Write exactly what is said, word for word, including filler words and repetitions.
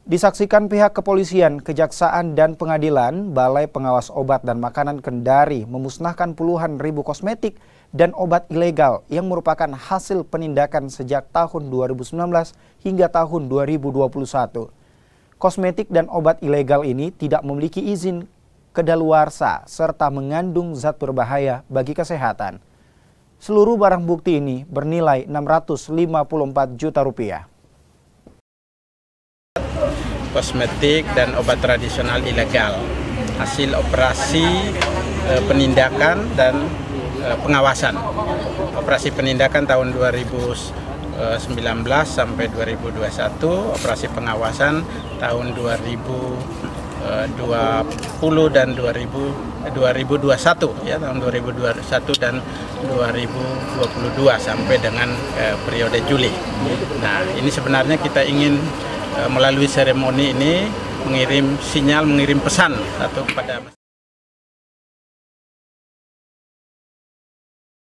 Disaksikan pihak kepolisian, kejaksaan, dan pengadilan, Balai Pengawas Obat dan Makanan Kendari memusnahkan puluhan ribu kosmetik dan obat ilegal yang merupakan hasil penindakan sejak tahun dua ribu sembilan belas hingga tahun dua ribu dua puluh satu. Kosmetik dan obat ilegal ini tidak memiliki izin kedaluarsa serta mengandung zat berbahaya bagi kesehatan. Seluruh barang bukti ini bernilai enam ratus lima puluh empat juta rupiah. Kosmetik dan obat tradisional ilegal, hasil operasi e, penindakan dan e, pengawasan. Operasi penindakan tahun dua ribu sembilan belas sampai dua ribu dua puluh satu, operasi pengawasan tahun dua ribu dua puluh dan dua ribu dua puluh satu, ya, tahun dua ribu dua puluh satu dan dua ribu dua puluh dua sampai dengan e, periode Juli. Nah, ini sebenarnya kita ingin melalui seremoni ini mengirim sinyal, mengirim pesan satu kepada